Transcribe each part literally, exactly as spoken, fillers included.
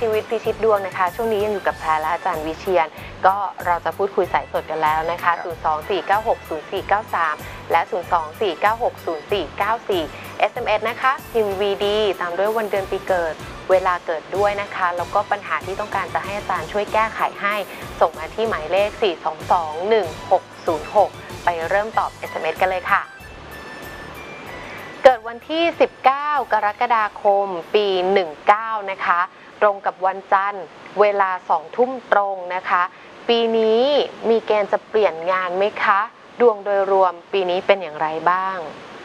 ชีวิตพิชิตดวงนะคะช่วงนี้ยังอยู่กับแพรและอาจารย์วิเชียรก็เราจะพูดคุยสายสดกันแล้วนะคะศูนย์ สอง สี่ เก้า หก ศูนย์ สี่ เก้า สามและศูนย์ สอง สี่ เก้า หก ศูนย์ สี่ เก้า สี่ เอส เอ็ม เอส นะคะพิมพ์ วี ดี ตามด้วยวันเดือนปีเกิดเวลาเกิดด้วยนะคะแล้วก็ปัญหาที่ต้องการจะให้อาจารย์ช่วยแก้ไขให้ส่งมาที่หมายเลขสี่ สอง สอง หนึ่ง หก ศูนย์ หกไปเริ่มตอบ เอส เอ็ม เอส กันเลยค่ะเกิดวันที่สิบเก้ากรกฎาคมปีหนึ่งเก้านะคะตรงกับวันจันทร์เวลาสองทุ่มตรงนะคะปีนี้มีเกณฑ์จะเปลี่ยนงานไหมคะดวงโดยรวมปีนี้เป็นอย่างไรบ้าง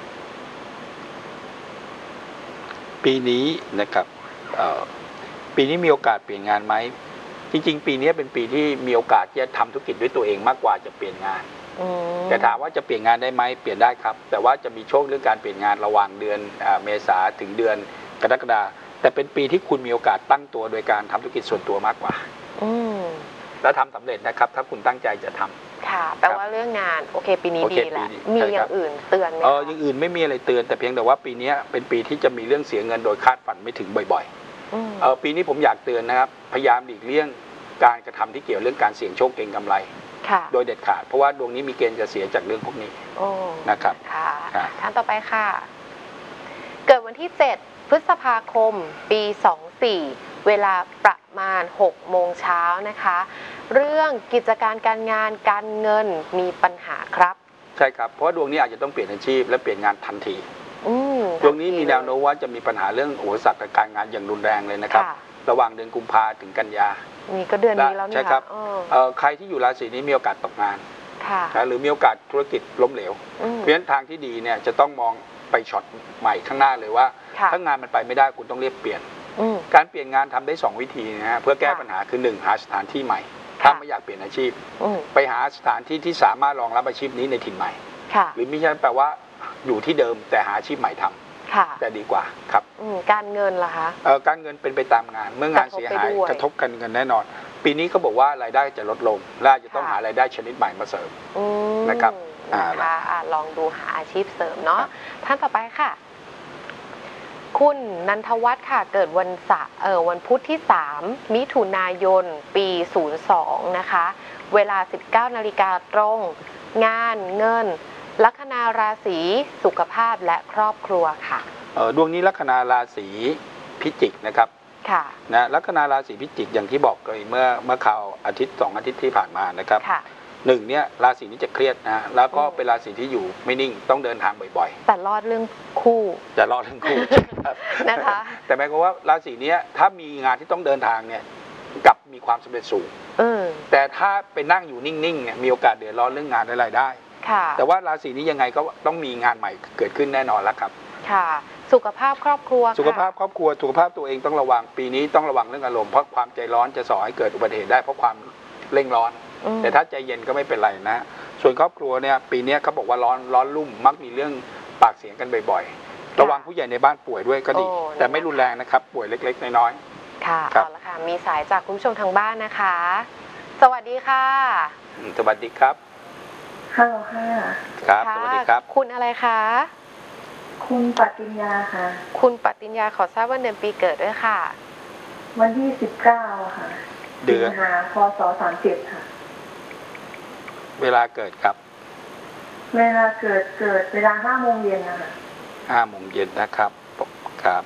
ปีนี้นะครับปีนี้มีโอกาสเปลี่ยนงานไหมจริงๆปีนี้เป็นปีที่มีโอกาสที่จะทำธุรกิจด้วยตัวเองมากกว่าจะเปลี่ยนงานแต่ถามว่าจะเปลี่ยนงานได้ไหมเปลี่ยนได้ครับแต่ว่าจะมีโชคเรื่องการเปลี่ยนงานระหว่างเดือนเมษาถึงเดือนกรกฎาคมแต่เป็นปีที่คุณมีโอกาสตั้งตัวโดยการทำธุรกิจส่วนตัวมากกว่าแล้วทำสำเร็จนะครับถ้าคุณตั้งใจจะทำค่ะแปลว่าเรื่องงานโอเคปีนี้ดีแหละมีอย่างอื่นเตือนไหมเอออย่างอื่นไม่มีอะไรเตือนแต่เพียงแต่ว่าปีนี้เป็นปีที่จะมีเรื่องเสียเงินโดยคาดฝันไม่ถึงบ่อยๆเออปีนี้ผมอยากเตือนนะครับพยายามหลีกเลี่ยงการกระทำที่เกี่ยวเรื่องการเสี่ยงโชคเก็งกำไรโดยเด็ดขาดเพราะว่าดวงนี้มีเกณฑ์จะเสียจากเรื่องพวกนี้นะครับค่ะท่านต่อไปค่ะเกิดวันที่เจ็ดพฤษภาคมปีสองสี่เวลาประมาณหกโมงเช้านะคะเรื่องกิจการการงานการเงินมีปัญหาครับใช่ครับเพราะดวงนี้อาจจะต้องเปลี่ยนอาชีพและเปลี่ยนงานทันทีดวงนี้มีแนวโน้มว่าจะมีปัญหาเรื่องอุปสรรคในการงานอย่างรุนแรงเลยนะครับระหว่างเดือนกุมภาถึงกันยานี่ก็เดือนนี้แล้วนี่ใช่ครับใครที่อยู่ราศีนี้มีโอกาสตกงานหรือมีโอกาสธุรกิจล้มเหลวเพราะฉะนั้นทางที่ดีเนี่ยจะต้องมองไปช็อตใหม่ข้างหน้าเลยว่าถ้างานมันไปไม่ได้คุณต้องเรียบเปลี่ยนการเปลี่ยนงานทำได้สองวิธีนะฮะเพื่อแก้ปัญหาคือหนึ่งหาสถานที่ใหม่ถ้าไม่อยากเปลี่ยนอาชีพไปหาสถานที่ที่สามารถรองรับอาชีพนี้ในถิ่นใหม่หรือไม่ใช่แปลว่าอยู่ที่เดิมแต่หาอาชีพใหม่ทำแต่ดีกว่าครับการเงินล่ะคะการเงินเป็นไปตามงานเมื่องานเสียหายกระทบกันเงินแน่นอนปีนี้เขาบอกว่ารายได้จะลดลงและจะต้องหารายได้ชนิดใหม่มาเสริมนะครับลองดูหาอาชีพเสริมเนาะท่านต่อไปค่ะคุณนันทวัฒน์ค่ะเกิดวันเสาร์เอ่อวันพุธที่สามมิถุนายนปีศูนย์สองนะคะเวลาสิบเก้านาฬิกาตรงงานเงินลัคนาราศีสุขภาพและครอบครัวค่ะเออดวงนี้ลัคนาราศีพิจิกนะครับค่ะนะลัคนาราศีพิจิกอย่างที่บอกเลยเมื่อเมื่อข่าวอาทิตย์สองอาทิตย์ที่ผ่านมานะครับหนึ่งเนี่ยราศีนี้จะเครียดนะแล้วก็เป็นราศีที่อยู่ไม่นิ่งต้องเดินทางบ่อยๆแต่รอดเรื่องคู่จะรอดเรื่องคู่นะคะแต่หมายความว่าราศีนี้ถ้ามีงานที่ต้องเดินทางเนี่ยกับมีความสำเร็จสูงแต่ถ้าไปนั่งอยู่นิ่งๆเนี่ยมีโอกาสเดือดร้อนเรื่องงานและรายได้แต่ว่าราศีนี้ยังไงก็ต้องมีงานใหม่เกิดขึ้นแน่นอนแล้วครับค่ะสุขภาพครอบครัวสุขภาพครอบครัวสุขภาพตัวเองต้องระวังปีนี้ต้องระวังเรื่องอารมณ์เพราะความใจร้อนจะส่อให้เกิดอุบัติเหตุได้เพราะความเร่งร้อนแต่ถ้าใจเย็นก็ไม่เป็นไรนะส่วนครอบครัวเนี่ยปีนี้เขาบอกว่าร้อนร้อนรุ่มมักมีเรื่องปากเสียงกันบ่อยๆระวังผู้ใหญ่ในบ้านป่วยด้วยก็ดีแต่ไม่รุนแรงนะครับป่วยเล็กๆน้อยๆค่ะเอาละค่ะมีสายจากคุณผู้ชมทางบ้านนะคะสวัสดีค่ะสวัสดีครับฮัลโหลค่ะครับสวัสดีครับคุณอะไรคะคุณปฏิญญาค่ะคุณปฏิญญาขอทราบวันเดือนปีเกิดด้วยค่ะวันที่สิบเก้าค่ะเดือนหาพศสามเจ็ดค่ะเวลาเกิดครับเวลาเกิดเกิดเวลาห้าโมงเย็นนะคะห้าโมงเย็นนะครับครับ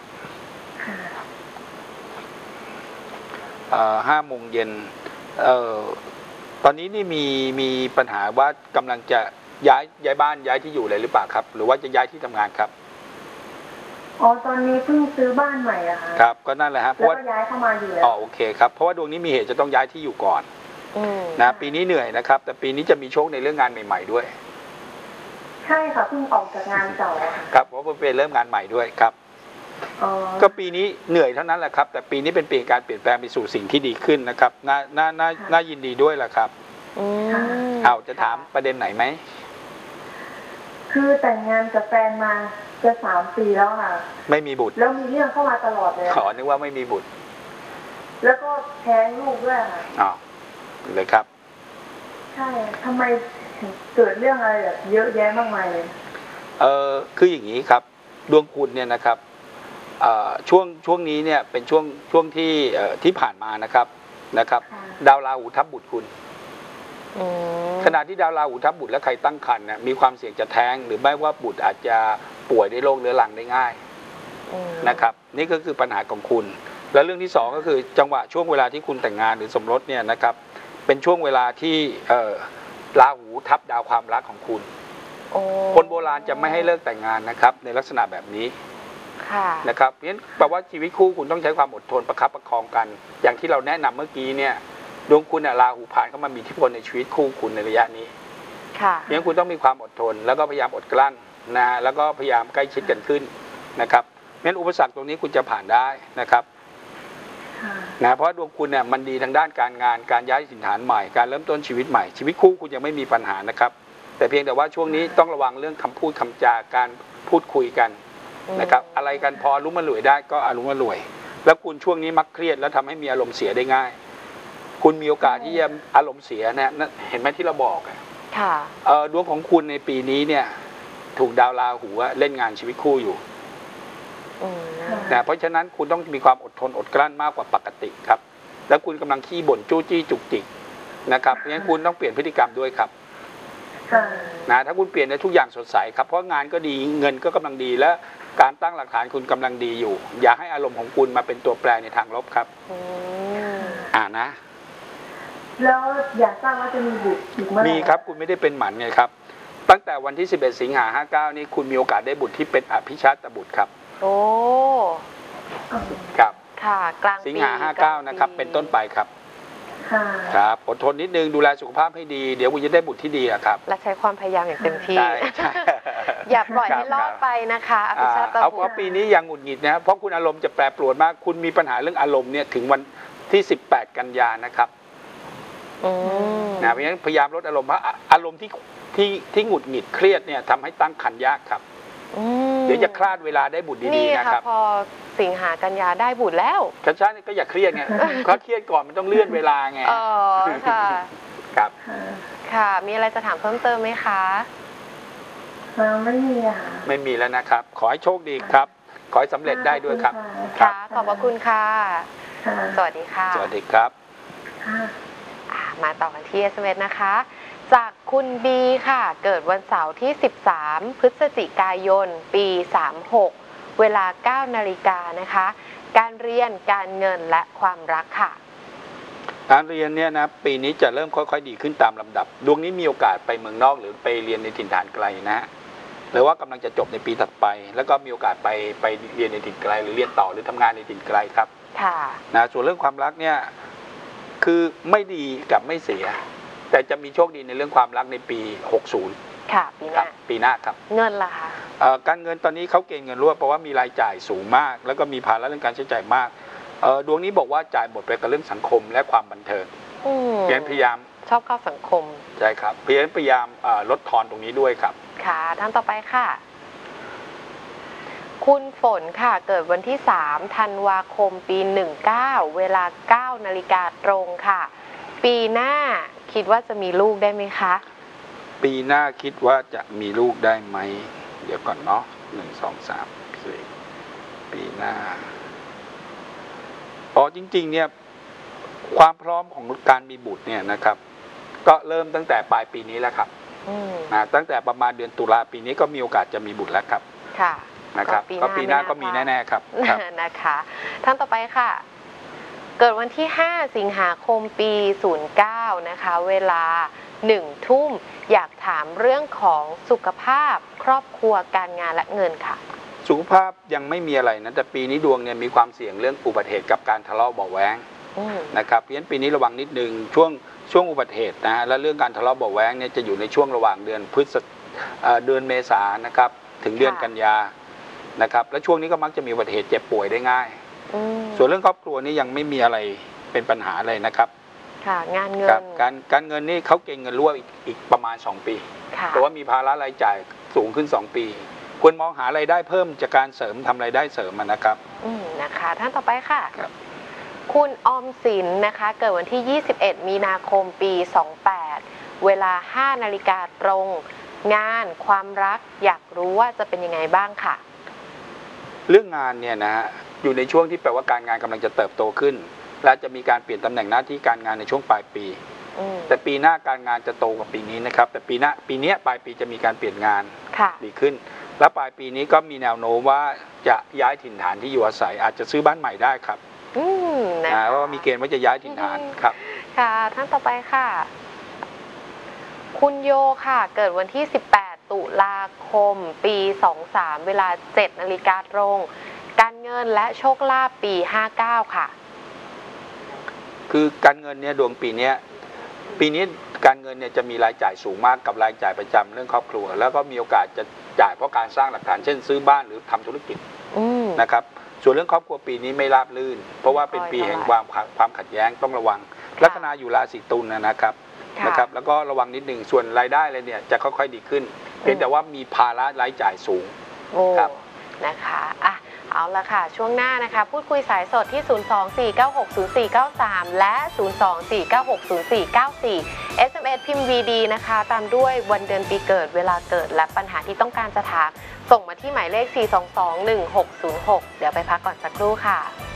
เอ่อห้าโมงเย็นเอ่อตอนนี้นี่มีมีปัญหาว่ากำลังจะย้ายย้ายบ้านย้ายที่อยู่เลยหรือเปล่าครับหรือว่าจะย้ายที่ทำงานครับอ๋อตอนนี้เพิ่งซื้อบ้านใหม่อะค่ะครับก็นั่นแหละฮะเพราะว่าย้ายเข้ามาอยู่แล้วอ๋อโอเคครับเพราะว่าดวงนี้มีเหตุจะต้องย้ายที่อยู่ก่อนนะปีนี้เหนื่อยนะครับแต่ปีนี้จะมีโชคในเรื่องงานใหม่ๆด้วยใช่ค่ะเพิ่งออกจากงานเก่าครับเพราะว่าเป็นเริ่มงานใหม่ด้วยครับก็ปีนี้เหนื่อยเท่านั้นแหละครับแต่ปีนี้เป็นปีการเปลี่ยนแปลงไปสู่สิ่งที่ดีขึ้นนะครับน่าน่าน่าน่ายินดีด้วยแหละครับเอาจะถามประเด็นไหนไหมคือแต่งงานกับแฟนมาจะสามปีแล้วค่ะไม่มีบุตรแล้วมีเรื่องเข้ามาตลอดเลยขอนึกว่าไม่มีบุตรแล้วก็แท้งลูกด้วยค่ะอ๋อเลยครับใช่ทำไมเกิดเรื่องอะไรแบบเยอะแยะมากมายเลยเออคืออย่างนี้ครับดวงคุณเนี่ยนะครับเอ่อช่วงช่วงนี้เนี่ยเป็นช่วงช่วงที่เอ่อที่ผ่านมานะครับนะครับค่ะดาวราหูทับบุตรคุณอืมขณะที่ดาวราหูทับบุตรและใครตั้งครรภ์เนี่ยมีความเสี่ยงจะแท้งหรือไม่ว่าบุตรอาจจะป่วยด้วยโรคเรื้อรังได้ง่ายอืมนะครับนี่ก็คือปัญหาของคุณ และเรื่องที่สองก็คือจังหวะช่วงเวลาที่คุณแต่งงานหรือสมรสเนี่ยนะครับเป็นช่วงเวลาที่เอ่อราหูทับดาวความรักของคุณโอ้คนโบราณจะไม่ให้เลิกแต่งงานนะครับในลักษณะแบบนี้ค่ะนะครับเพราะฉะนั้นแปลว่าชีวิตคู่คุณต้องใช้ความอดทนประคับประคองกัน อย่างที่เราแนะนำเมื่อกี้เนี่ยดวงคุณน่ะราหูผ่านเข้ามามีอิทธิพลในชีวิตคู่คุณในระยะนี้ค่ะเพราะฉะนั้นคุณต้องมีความอดทน แล้วก็พยายามอดกลั้นนะแล้วก็พยายามใกล้ชิดกันขึ้นนะครับเพราะฉะนั้นอุปสรรคตรงนี้คุณจะผ่านได้นะครับค่ะนะเพราะดวงคุณเนี่ยมันดีทางด้านการงานการย้ายถิ่นฐานใหม่การเริ่มต้นชีวิตใหม่ชีวิตคู่คุณยังไม่มีปัญหานะครับแต่เพียงแต่ว่าช่วงนี้ต้องระวังเรื่องคำพูดคำจาการพูดคุยกันนะครับอะไรกันพอรู้มารวยได้ก็อารมณ์มารวย แล้วคุณช่วงนี้มักเครียดแล้วทำให้มีอารมณ์เสียได้ง่าย คุณมีโอกาสที่จะอารมณ์เสียนะนั่นเห็นไหมที่เราบอกอะค่ะเอ่อดวงของคุณในปีนี้เนี่ยถูกดาวราหูอะเล่นงานชีวิตคู่อยู่อืมนะเพราะฉะนั้นคุณต้องมีความอดทนอดกลั้นมากกว่าปกติครับ แล้วคุณกำลังขี้บ่นจู้จี้จุกจิกนะครับเพราะฉะนั้นคุณต้องเปลี่ยนพฤติกรรมด้วยครับค่ะนะถ้าคุณเปลี่ยนในทุกอย่างสดใสครับเพราะงานก็ดีเงินก็กำลังดีและการตั้งหลักฐานคุณกำลังดีอยู่ อย่าให้อารมณ์ของคุณมาเป็นตัวแปรในทางลบครับอืมอ่านะแล้วอยากทราบว่าจะมีบุตรอีกเมื่อไหร่มีครับคุณไม่ได้เป็นหมันไงครับตั้งแต่วันที่สิบเอ็ดสิงหาห้าเก้านี้คุณมีโอกาสได้บุตรที่เป็นอภิชาตบุตรครับโอ้อ๋อครับค่ะ กลางปีสิงหาห้าเก้านะครับเป็นต้นไปครับค่ะครับอดทนนิดนึงดูแลสุขภาพให้ดีเดี๋ยวคุณจะได้บุตรที่ดีอะครับและใช้ความพยายามอย่างเต็มที่ใช่ใช่อย่าปล่อยให้ครบอดไปนะคะอภิอ่าชาติเอาบุเพราะตรปีนี้ยังหงุดหงิดนะเพราะคุณอารมณ์จะแปรปรวนมากคุณมีปัญหาเรื่องอารมณ์เนี่ยถึงวันที่สิบแปดกันยานะครับอืมนะเพราะฉะนั้นพยายามลดอารมณ์เพราะอารมณ์ที่ที่ที่หงุดหงิดเครียดเนี่ยทำให้ตั้งครรภ์ยากครับอืมเดี๋ยวจะคลาดเวลาได้บุตรนี่ดีๆนะค่ะครับพอสิงหากันยาได้บุตรแล้วกระชากก็อย่าเครียดไงถ้าเครียดก่อนมันต้องเลื่อนเวลาไงเออค่ะครับค่ะค่ะ มีอะไรจะถามเพิ่มเติมไหมคะอ่าไม่มีอะค่ะไม่มีแล้วนะครับ ขอให้โชคดีครับ ขอให้สำเร็จได้ด้วยครับค่ะ ขอบพระคุณค่ะค่ะสวัสดีค่ะสวัสดีครับค่ะอ่ะมาต่อกันที่ เอส เอ็ม เอส นะคะ จากคุณบีค่ะ เกิดวันเสาร์ที่ สิบสาม พฤศจิกายน ปี สามหก เวลา เก้า นาฬิกานะคะ การเรียน การเงิน และความรักค่ะการเรียนเนี่ยนะปีนี้จะเริ่มค่อยๆดีขึ้นตามลำดับ ดวงนี้มีโอกาสไปเมืองนอกหรือไปเรียนในถิ่นฐานไกลนะฮะหรือว่ากำลังจะจบในปีถัดไป แล้วก็มีโอกาสไปไปเรียนในถิ่นไกล หรือเรียนต่อหรือทำงานในถิ่นไกลครับค่ะนะส่วนเรื่องความรักเนี่ยคือไม่ดีกับไม่เสีย แต่จะมีโชคดีในเรื่องความรักในปี หกสิบค่ะ ปีหครัน้าบปีหน้าครับเงินล่ะคะเอ่อการเงินตอนนี้เขาเกณฑ์เงินรั่วเพราะว่ามีรายจ่ายสูงมาก แล้วก็มีภาระเรื่องการใช้จ่ายมากเอ่อดวงนี้บอกว่าจ่ายหมดไปกับเรื่องสังคมและความบันเทิงอืมเพียรพยายามชอบเข้าสังคมใช่ครับเพียรพยายามเอ่อลดทอนตรงนี้ด้วยครับค่ะท่านต่อไปค่ะ คุณฝนค่ะ เกิดวันที่ สาม ธันวาคม ปี หนึ่งเก้า เวลา เก้า นาฬิกาตรงค่ะ ปีหน้าคิดว่าจะมีลูกได้ไหมคะปีหน้าคิดว่าจะมีลูกได้ไหมเดี๋ยวก่อนเนาะหนึ่งสองสามสี่ปีหน้าอ๋อจริงๆเนี่ยความพร้อมของการมีบุตรเนี่ยนะครับ ก็เริ่มตั้งแต่ปลายปีนี้แล้วครับอืมนะตั้งแต่ประมาณเดือนตุลาปีนี้ก็มีโอกาสจะมีบุตรแล้วครับค่ะนะครับก็ปีหน้าก็มีแน่ๆครับครับนะคะท่านต่อไปค่ะ เกิดวันที่ ห้า สิงหาคม ปี ศูนย์เก้า นะคะ เวลา หนึ่ง ทุ่ม อยากถามเรื่องของสุขภาพ ครอบครัว การงาน และเงินค่ะสุขภาพยังไม่มีอะไรนะแต่ปีนี้ดวงเนี่ยมีความเสี่ยงเรื่องอุบัติเหตุกับการทะเลาะเบาะแว้งอืมนะครับเพราะฉะนั้นปีนี้ระวังนิดนึงช่วงช่วงอุบัติเหตุนะฮะและเรื่องการทะเลาะเบาะแว้งเนี่ยจะอยู่ในช่วงระหว่างเดือนพฤศเอ่อเดือนเมษายนนะครับถึงเดือนกันยานะครับและช่วงนี้ก็มักจะมีอุบัติเหตุเจ็บป่วยได้ง่ายอืมส่วนเรื่องครอบครัวนี่ยังไม่มีอะไรเป็นปัญหาเลยนะครับค่ะ งานเงิครันบการการเงินนี่เขาเก่งเงินรั่วอีกอีกประมาณสองปีค่ะเพราะว่ามีภาระรายจ่ายสูงขึ้นสองปี ควรมองหารายได้เพิ่มจากการเสริมทำรายได้เสริมอะนะครับอืมนะคะท่านต่อไปค่ะครับคุณออมสินนะคะ เกิดวันที่ ยี่สิบเอ็ด มีนาคม ปี สองแปด เวลา ห้า นาฬิกาตรง งานความรักอยากรู้ว่าจะเป็นยังไงบ้างค่ะเรื่องงานเนี่ยนะฮะอยู่ในช่วงที่แปลว่าการงานกำลังจะเติบโตขึ้นและจะมีการเปลี่ยนตำแหน่งหน้าที่การงานในช่วงปลายปีแต่ปีหน้าการงานจะโตกว่าปีนี้นะครับแต่ปีหน้าปีนี้ปลายปีจะมีการเปลี่ยนงานดีขึ้นและปลายปีนี้ก็มีแนวโน้มว่าจะย้ายถิ่นฐานที่อยู่อาศัยอาจจะซื้อบ้านใหม่ได้ครับนะว่ามีเกณฑ์ว่าจะย้ายถิ่นฐานครับค่ะท่านต่อไปค่ะคุณโยค่ะเกิดวันที่สิบแปดตุลาคมปีสองสามเวลาเจ็ดนาฬิกาตรงการเงินและโชคลาภปีห้าเก้าค่ะคือการเงินเนี่ยดวงปีนี้ปีนี้การเงินเนี่ยจะมีรายจ่ายสูงมากกับรายจ่ายประจำเรื่องครอบครัวแล้วก็มีโอกาสจะจ่ายเพราะการสร้างหลักฐานเช่นซื้อบ้านหรือทำธุรกิจนะครับส่วนเรื่องครอบครัวปีนี้ไม่ราบรื่นเพราะว่าเป็นปีแห่งความความขัดแย้งต้องระวังลัคนาอยู่ราศีตุลนะครับนะครับแล้วก็ระวังนิดหนึ่งส่วนรายได้อะไรเนี่ยจะค่อยๆดีขึ้นเพียงแต่ว่ามีภาระรายจ่ายสูงครับนะคะอ่ะเอาละค่ะช่วงหน้านะคะพูดคุยสายสดที่ ศูนย์ สอง สี่ เก้า หก ศูนย์ สี่ เก้า สาม และ ศูนย์ สอง สี่ เก้า หก ศูนย์ สี่ เก้า สี่ เอส เอ็ม เอส พิมพ์ วี ดี นะคะตามด้วยวันเดือนปีเกิดเวลาเกิดและปัญหาที่ต้องการจะถามส่งมาที่หมายเลข สี่ สอง สอง หนึ่ง หก ศูนย์ หก เดี๋ยวไปพักก่อนสักครู่ค่ะ